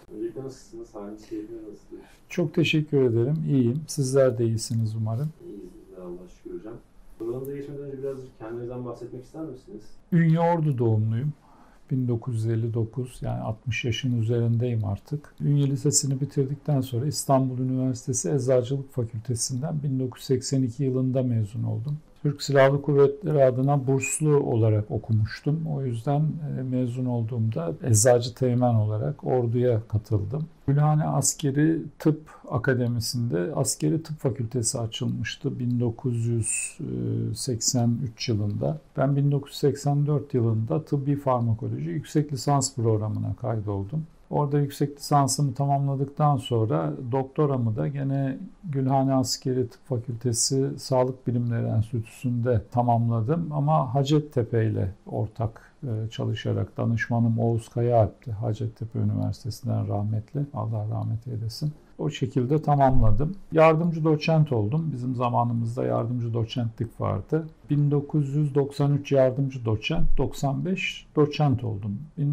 Öncelikle nasılsınız? Haliniz, keyfiniz nasıl? Çok teşekkür ederim. İyiyim. Sizler de iyisiniz umarım. İyiyiz biz de Allah'a şükür hocam. Programımıza geçmeden önce birazcık kendinizden bahsetmek ister misiniz? Ünyeordu doğumluyum. 1959, yani 60 yaşın üzerindeyim artık. Ünye Lisesi'ni bitirdikten sonra İstanbul Üniversitesi Eczacılık Fakültesinden 1982 yılında mezun oldum. Türk Silahlı Kuvvetleri adına burslu olarak okumuştum. O yüzden mezun olduğumda eczacı teğmen olarak orduya katıldım. Gülhane Askeri Tıp Akademisi'nde Askeri Tıp Fakültesi açılmıştı 1983 yılında. Ben 1984 yılında tıbbi farmakoloji yüksek lisans programına kaydoldum. Orada yüksek lisansımı tamamladıktan sonra doktoramı da gene Gülhane Askeri Tıp Fakültesi Sağlık Bilimleri Enstitüsü'nde tamamladım. Ama Hacettepe ile ortak çalışarak danışmanım Oğuz Kayaalp'ti. Hacettepe Üniversitesi'nden rahmetli. Allah rahmet eylesin. O şekilde tamamladım. Yardımcı doçent oldum. Bizim zamanımızda yardımcı doçentlik vardı. 1993 yardımcı doçent, 95 doçent oldum.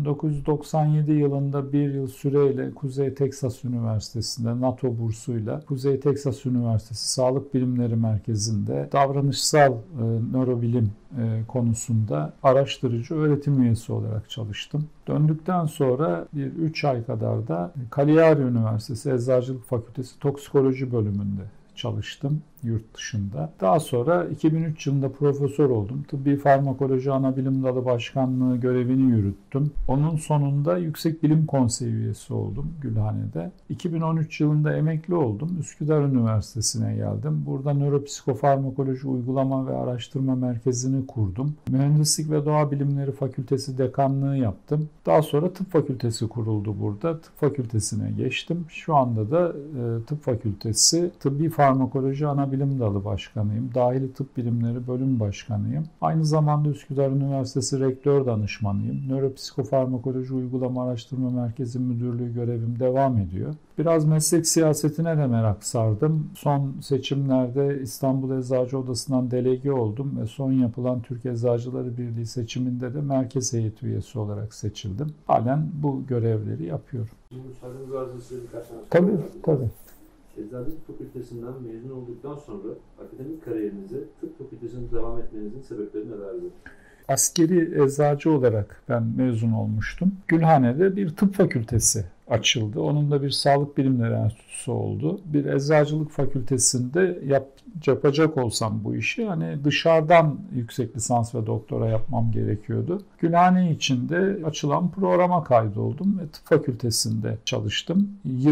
1997 yılında bir yıl süreyle Kuzey Teksas Üniversitesi'nde NATO bursuyla Kuzey Teksas Üniversitesi Sağlık Bilimleri Merkezi'nde davranışsal nörobilim konusunda araştırıcı öğretim üyesi olarak çalıştım. Döndükten sonra bir 3 ay kadar da Cagliari Üniversitesi Eczacılık Fakültesi Toksikoloji bölümünde çalıştım yurt dışında. Daha sonra 2003 yılında profesör oldum. Tıbbi Farmakoloji Anabilim Dalı Başkanlığı görevini yürüttüm. Onun sonunda Yüksek Bilim Konseyi üyesi oldum Gülhane'de. 2013 yılında emekli oldum. Üsküdar Üniversitesi'ne geldim. Burada Nöropsikofarmakoloji Uygulama ve Araştırma Merkezi'ni kurdum. Mühendislik ve Doğa Bilimleri Fakültesi dekanlığı yaptım. Daha sonra Tıp Fakültesi kuruldu burada. Tıp Fakültesine geçtim. Şu anda da Tıp Fakültesi Tıbbi Farmakoloji Anabilim Dalı Başkanıyım. Dahili Tıp Bilimleri Bölüm Başkanıyım. Aynı zamanda Üsküdar Üniversitesi Rektör Danışmanıyım. Nöropsikofarmakoloji Uygulama Araştırma Merkezi Müdürlüğü görevim devam ediyor. Biraz meslek siyasetine de merak sardım. Son seçimlerde İstanbul Eczacı Odası'ndan delege oldum ve son yapılan Türk Eczacıları Birliği seçiminde de merkez heyeti üyesi olarak seçildim. Halen bu görevleri yapıyorum. Müsaadeniz varsa size birkaç tane Tabii. Eczacılık Fakültesinden mezun olduktan sonra akademik kariyerinizi tıp fakültesinde devam etmenizin sebepleri nelerdi? Askeri eczacı olarak ben mezun olmuştum. Gülhane'de bir tıp fakültesi açıldı. Onun da bir sağlık bilimleri enstitüsü oldu. Bir eczacılık fakültesinde yapacak olsam bu işi hani dışarıdan yüksek lisans ve doktora yapmam gerekiyordu. Gülhane içinde açılan programa kaydoldum ve tıp fakültesinde çalıştım.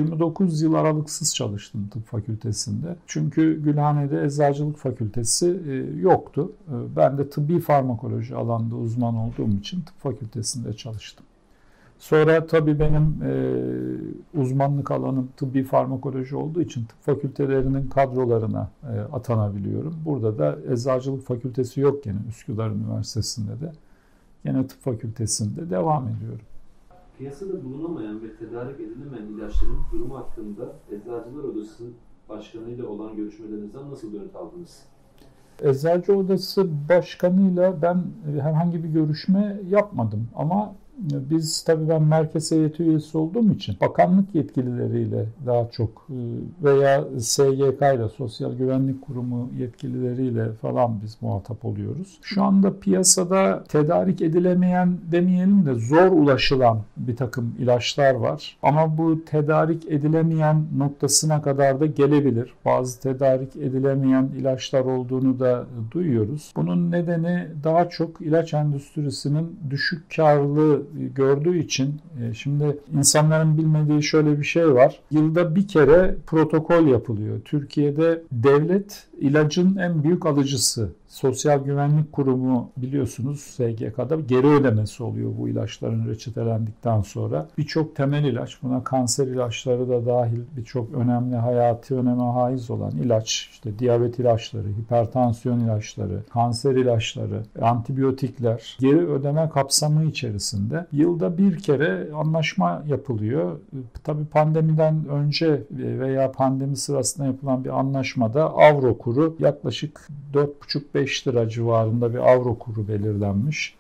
29 yıl aralıksız çalıştım tıp fakültesinde. Çünkü Gülhane'de eczacılık fakültesi yoktu. Ben de tıbbi farmakoloji alanında uzman olduğum için tıp fakültesinde çalıştım. Sonra tabii benim uzmanlık alanım tıbbi farmakoloji olduğu için tıp fakültelerinin kadrolarına atanabiliyorum. Burada da eczacılık fakültesi yok gene Üsküdar Üniversitesi'nde de. Gene tıp fakültesinde devam ediyorum. Piyasada bulunamayan ve tedarik edilemeyen ilaçların durumu hakkında Eczacılar Odası Başkanı ile olan görüşmelerinizden nasıl dönüt aldınız? Eczacı Odası Başkanı'yla ben herhangi bir görüşme yapmadım ama ben merkez heyeti üyesi olduğum için bakanlık yetkilileriyle daha çok veya SGK ile Sosyal Güvenlik Kurumu yetkilileriyle falan biz muhatap oluyoruz. Şu anda piyasada tedarik edilemeyen demeyelim de zor ulaşılan bir takım ilaçlar var. Ama bu tedarik edilemeyen noktasına kadar da gelebilir. Bazı tedarik edilemeyen ilaçlar olduğunu da duyuyoruz. Bunun nedeni daha çok ilaç endüstrisinin düşük karlılığı gördüğü için şimdi insanların bilmediği şöyle bir şey var. Yılda bir kere protokol yapılıyor. Türkiye'de devlet ilacın en büyük alıcısı. Sosyal Güvenlik Kurumu biliyorsunuz SGK'da geri ödemesi oluyor bu ilaçların reçetelendikten sonra. Birçok temel ilaç, buna kanser ilaçları da dahil birçok önemli hayati öneme haiz olan ilaç, işte diyabet ilaçları, hipertansiyon ilaçları, kanser ilaçları, antibiyotikler geri ödeme kapsamı içerisinde yılda bir kere anlaşma yapılıyor. Tabii pandemiden önce veya pandemi sırasında yapılan bir anlaşmada avro kuru yaklaşık 4,5-5 lira civarında bir avro kuru belirlenmiş.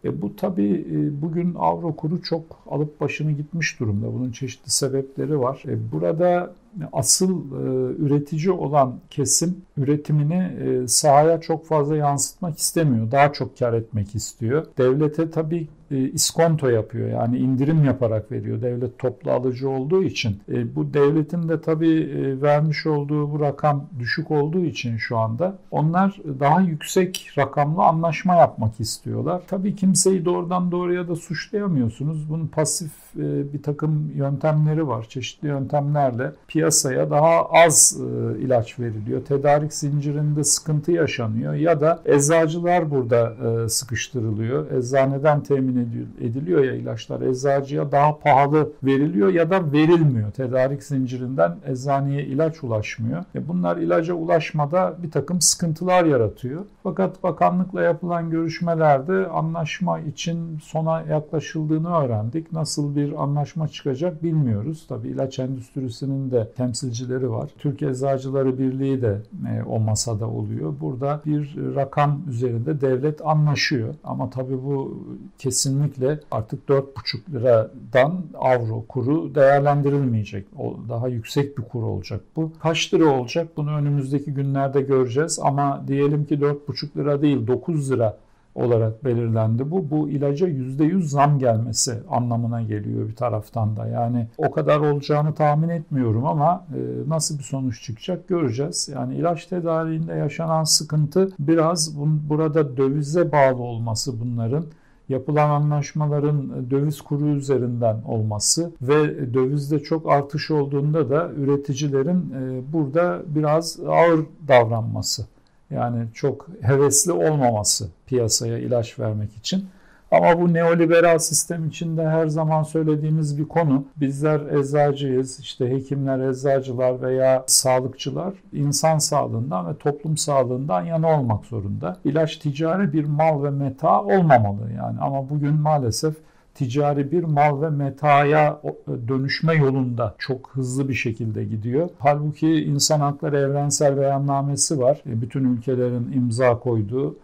Bu tabii bugün avro kuru çok alıp başını gitmiş durumda. Bunun çeşitli sebepleri var. Burada asıl üretici olan kesim üretimini sahaya çok fazla yansıtmak istemiyor. Daha çok kar etmek istiyor. Devlete tabii iskonto yapıyor. Yani indirim yaparak veriyor. Devlet toplu alıcı olduğu için. Bu devletin de tabii vermiş olduğu bu rakam düşük olduğu için şu anda onlar daha yüksek rakamlı anlaşma yapmak istiyorlar. Tabii kimseyi doğrudan doğruya da suçlayamıyorsunuz. Bunun pasif bir takım yöntemleri var. Çeşitli yöntemlerle piyasaya daha az ilaç veriliyor. Tedarik zincirinde sıkıntı yaşanıyor ya da eczacılar burada sıkıştırılıyor. Eczaneden temin ediliyor ya ilaçlar, eczacıya daha pahalı veriliyor ya da verilmiyor. Tedarik zincirinden eczaneye ilaç ulaşmıyor. Bunlar ilaca ulaşmada bir takım sıkıntılar yaratıyor. Fakat bakanlıkla yapılan görüşmelerde anlaşma için sona yaklaşıldığını öğrendik. Nasıl bir anlaşma çıkacak bilmiyoruz. Tabii ilaç endüstrisinin de temsilcileri var. Türk Eczacıları Birliği de o masada oluyor. Burada bir rakam üzerinde devlet anlaşıyor. Ama tabii bu kesinlikle artık 4,5 liradan avro kuru değerlendirilmeyecek. O daha yüksek bir kur olacak bu. Kaç lira olacak? Bunu önümüzdeki günlerde göreceğiz. Ama diyelim ki 4,5 lira değil 9 lira olarak belirlendi bu. Bu ilaca %100 zam gelmesi anlamına geliyor bir taraftan da. Yani o kadar olacağını tahmin etmiyorum ama nasıl bir sonuç çıkacak göreceğiz. Yani ilaç tedariğinde yaşanan sıkıntı biraz burada dövize bağlı olması bunların. Yapılan anlaşmaların döviz kuru üzerinden olması ve dövizde çok artış olduğunda da üreticilerin burada biraz ağır davranması. Yani çok hevesli olmaması piyasaya ilaç vermek için. Ama bu neoliberal sistem içinde her zaman söylediğimiz bir konu. Bizler eczacıyız, işte hekimler, eczacılar veya sağlıkçılar insan sağlığından ve toplum sağlığından yana olmak zorunda. İlaç ticari bir mal ve meta olmamalı yani. Ama bugün maalesef ticari bir mal ve metaya dönüşme yolunda çok hızlı bir şekilde gidiyor. Halbuki İnsan Hakları Evrensel Beyannamesi var. Bütün ülkelerin imza koyduğu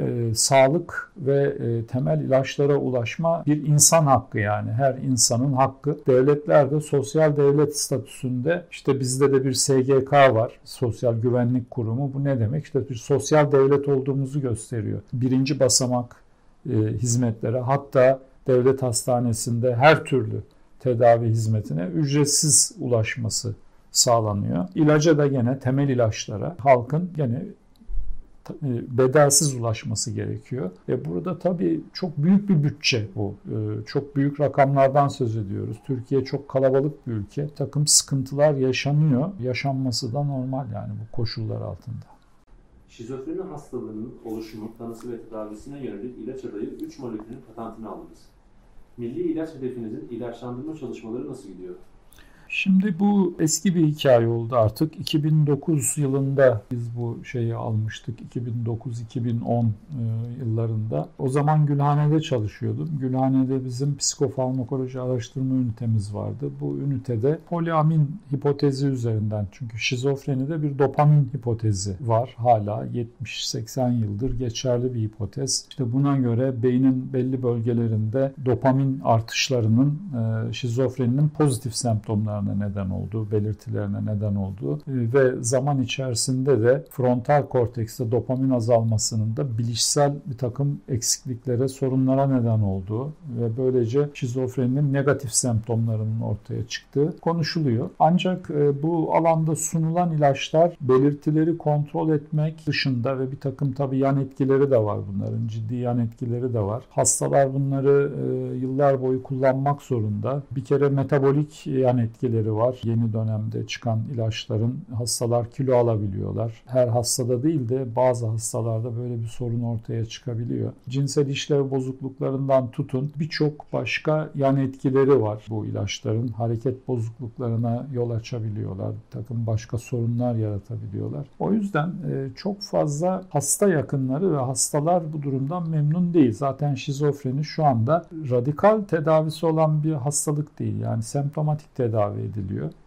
sağlık ve temel ilaçlara ulaşma bir insan hakkı yani. Her insanın hakkı. Devletler de sosyal devlet statüsünde işte bizde de bir SGK var. Sosyal Güvenlik Kurumu. Bu ne demek? İşte bir sosyal devlet olduğumuzu gösteriyor. Birinci basamak hizmetlere hatta devlet hastanesinde her türlü tedavi hizmetine ücretsiz ulaşması sağlanıyor. İlaca da gene temel ilaçlara halkın gene bedelsiz ulaşması gerekiyor. Burada tabii çok büyük bir bütçe bu. Çok büyük rakamlardan söz ediyoruz. Türkiye çok kalabalık bir ülke. Takım sıkıntılar yaşanıyor. Yaşanması da normal yani bu koşullar altında. Şizofreni hastalığının oluşumu, tanısı ve tedavisine yönelik ilaç adayı 3 molekülün patentini aldınız. Milli ilaç hedefinizin ilaçlandırma çalışmaları nasıl gidiyor? Şimdi bu eski bir hikaye oldu artık. 2009 yılında biz bu şeyi almıştık. 2009-2010 yıllarında. O zaman Gülhane'de çalışıyordum. Gülhane'de bizim psikofarmakoloji araştırma ünitemiz vardı. Bu ünitede poliamin hipotezi üzerinden çünkü şizofrenide bir dopamin hipotezi var. Hala 70-80 yıldır geçerli bir hipotez. İşte buna göre beynin belli bölgelerinde dopamin artışlarının şizofreninin pozitif semptomlarına neden olduğu, belirtilerine neden olduğu ve zaman içerisinde de frontal kortekste dopamin azalmasının da bilişsel bir takım eksikliklere, sorunlara neden olduğu ve böylece şizofreninin negatif semptomlarının ortaya çıktığı konuşuluyor. Ancak bu alanda sunulan ilaçlar belirtileri kontrol etmek dışında ve bir takım tabii yan etkileri de var bunların. Ciddi yan etkileri de var. Hastalar bunları yıllar boyu kullanmak zorunda. Bir kere metabolik yan etkileri var. Yeni dönemde çıkan ilaçların hastalar kilo alabiliyorlar. Her hastada değil de bazı hastalarda böyle bir sorun ortaya çıkabiliyor. Cinsel işlev bozukluklarından tutun birçok başka yan etkileri var bu ilaçların. Hareket bozukluklarına yol açabiliyorlar. Bir takım başka sorunlar yaratabiliyorlar. O yüzden çok fazla hasta yakınları ve hastalar bu durumdan memnun değil. Zaten şizofreni şu anda radikal tedavisi olan bir hastalık değil. Yani semptomatik tedavi ediliyor.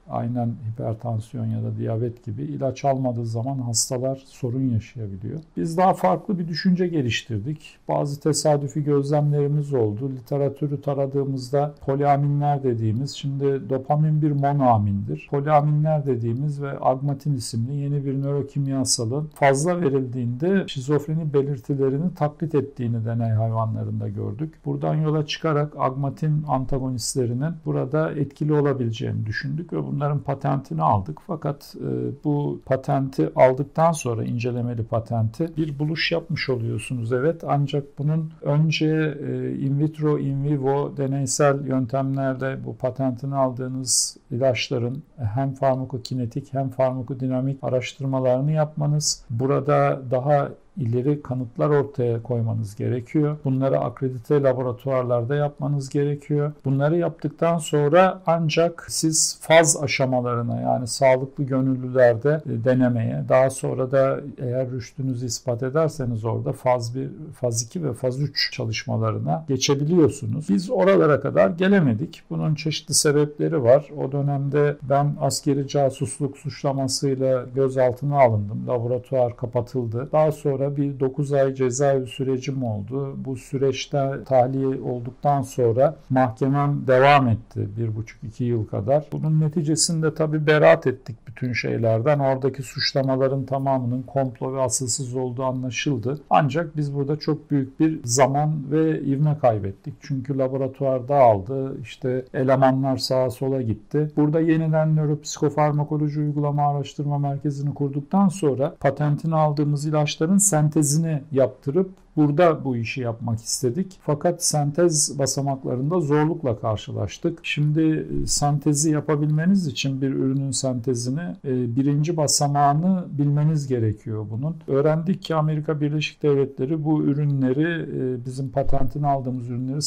aynen hipertansiyon ya da diyabet gibi ilaç almadığı zaman hastalar sorun yaşayabiliyor. Biz daha farklı bir düşünce geliştirdik. Bazı tesadüfi gözlemlerimiz oldu. Literatürü taradığımızda poliaminler dediğimiz, şimdi dopamin bir monoamindir. Poliaminler dediğimiz ve agmatin isimli yeni bir nörokimyasalın fazla verildiğinde şizofreni belirtilerini taklit ettiğini deney hayvanlarında gördük. Buradan yola çıkarak agmatin antagonistlerinin burada etkili olabileceğini düşündük ve bunların patentini aldık. Fakat bu patenti aldıktan sonra incelemeli patenti bir buluş yapmış oluyorsunuz. Evet, ancak bunun önce in vitro, in vivo deneysel yöntemlerde bu patentini aldığınız ilaçların hem farmakokinetik hem farmakodinamik araştırmalarını yapmanız, burada daha ileri kanıtlar ortaya koymanız gerekiyor. Bunları akredite laboratuvarlarda yapmanız gerekiyor. Bunları yaptıktan sonra ancak siz faz aşamalarına, yani sağlıklı gönüllülerde denemeye, daha sonra da eğer rüştünüzü ispat ederseniz orada faz 1, faz 2 ve faz 3 çalışmalarına geçebiliyorsunuz. Biz oralara kadar gelemedik. Bunun çeşitli sebepleri var. O dönemde ben askeri casusluk suçlamasıyla gözaltına alındım. Laboratuvar kapatıldı. Daha sonra bir 9 ay cezaevi sürecim oldu. Bu süreçte tahliye olduktan sonra mahkemem devam etti 1,5-2 yıl kadar. Bunun neticesinde tabii beraat ettik bütün şeylerden. Oradaki suçlamaların tamamının komplo ve asılsız olduğu anlaşıldı. Ancak biz burada çok büyük bir zaman ve ivme kaybettik. Çünkü laboratuvar dağıldı. İşte elemanlar sağa sola gitti. Burada yeniden nöropsikofarmakoloji uygulama araştırma merkezini kurduktan sonra patentini aldığımız ilaçların sentezini yaptırıp burada bu işi yapmak istedik. Fakat sentez basamaklarında zorlukla karşılaştık. Şimdi sentezi yapabilmeniz için bir ürünün sentezini birinci basamağını bilmeniz gerekiyor bunun. Öğrendik ki Amerika Birleşik Devletleri bu ürünleri, bizim patentini aldığımız ürünleri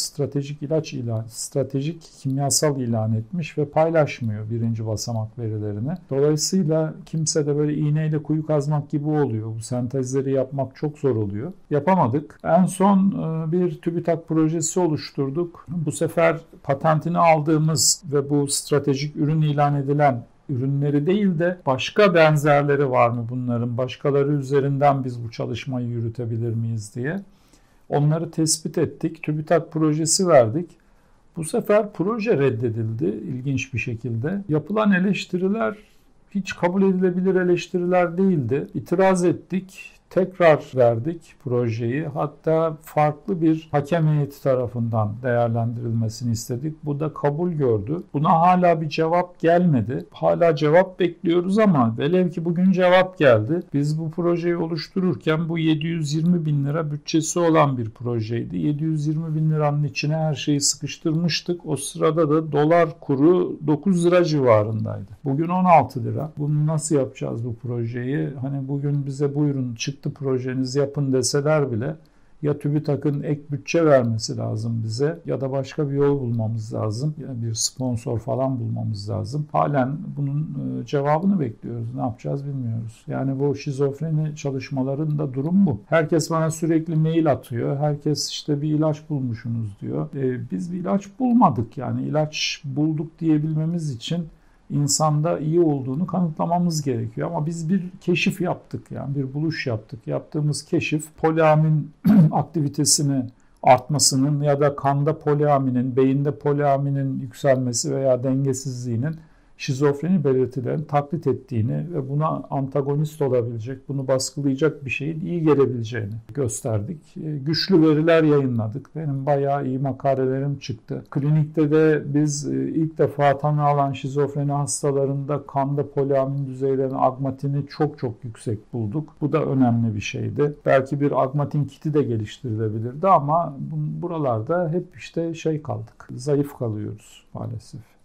stratejik kimyasal ilan etmiş ve paylaşmıyor birinci basamak verilerini. Dolayısıyla kimse de böyle iğneyle kuyu kazmak gibi oluyor. Bu sentezleri yapmak çok zor oluyor. Yapamadık. En son bir TÜBİTAK projesi oluşturduk. Bu sefer patentini aldığımız ve bu stratejik ürün ilan edilen ürünleri değil de başka benzerleri var mı bunların? Başkaları üzerinden biz bu çalışmayı yürütebilir miyiz diye. Onları tespit ettik. TÜBİTAK projesi verdik. Bu sefer proje reddedildi ilginç bir şekilde. Yapılan eleştiriler hiç kabul edilebilir eleştiriler değildi. İtiraz ettik. Tekrar verdik projeyi. Hatta farklı bir hakem heyeti tarafından değerlendirilmesini istedik. Bu da kabul gördü. Buna hala bir cevap gelmedi. Hala cevap bekliyoruz ama velev ki bugün cevap geldi. Biz bu projeyi oluştururken bu 720 bin lira bütçesi olan bir projeydi. 720 bin liranın içine her şeyi sıkıştırmıştık. O sırada da dolar kuru 9 lira civarındaydı. Bugün 16 lira. Bunu nasıl yapacağız bu projeyi? Hani bugün bize buyurun çıktı projenizi yapın deseler bile ya TÜBİTAK'ın ek bütçe vermesi lazım bize ya da başka bir yol bulmamız lazım. Ya bir sponsor falan bulmamız lazım. Halen bunun cevabını bekliyoruz. Ne yapacağız bilmiyoruz. Yani bu şizofreni çalışmalarında durum bu. Herkes bana sürekli mail atıyor. Herkes işte bir ilaç bulmuşsunuz diyor. Biz bir ilaç bulmadık. Yani ilaç bulduk diyebilmemiz için insanda iyi olduğunu kanıtlamamız gerekiyor. Ama biz bir keşif yaptık, yani bir buluş yaptık. Yaptığımız keşif poliamin aktivitesini artmasının ya da kanda poliaminin, beyinde poliaminin yükselmesi veya dengesizliğinin şizofreni belirtilerini taklit ettiğini ve buna antagonist olabilecek, bunu baskılayacak bir şeyin iyi gelebileceğini gösterdik. Güçlü veriler yayınladık. Benim bayağı iyi makalelerim çıktı. Klinikte de biz ilk defa tanı alan şizofreni hastalarında kanda poliamin düzeylerinin agmatini çok yüksek bulduk. Bu da önemli bir şeydi. Belki bir agmatin kiti de geliştirilebilirdi ama buralarda hep işte kaldık. Zayıf kalıyoruz maalesef.